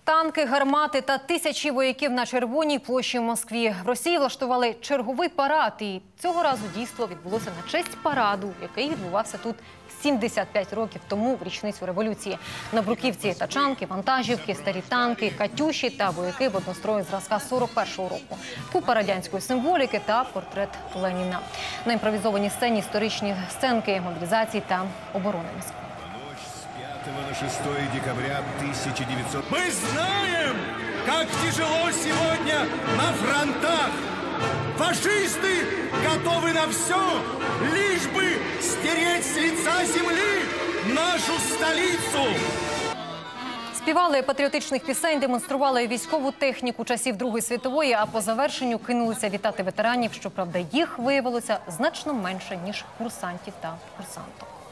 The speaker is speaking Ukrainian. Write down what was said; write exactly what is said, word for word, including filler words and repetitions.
Танки, гармати та тисячі вояків на Червоній площі в Москві. В Росії влаштували черговий парад. І цього разу дійство відбулося на честь параду, який відбувався тут сімдесят п'ять років тому, в річницю революції. На бруківці тачанки, вантажівки, старі танки, катюші та вояки в однострої зразка сорок першого року. Купа радянської символіки та портрет Леніна. На імпровізованій сцені історичні сценки мобілізації та оборони Москви. на шестое декабря тысяча девятьсот... Мы знаем, как тяжело сегодня на фронтах. Фашисты готовы на все, лишь бы стереть с лица земли нашу столицу. Співали патріотичних пісень, демонстрували військову техніку часів Другої світової, а по завершенню кинулися вітати ветеранів. Щоправда, їх виявилося значно менше, ніж курсантів та курсанток.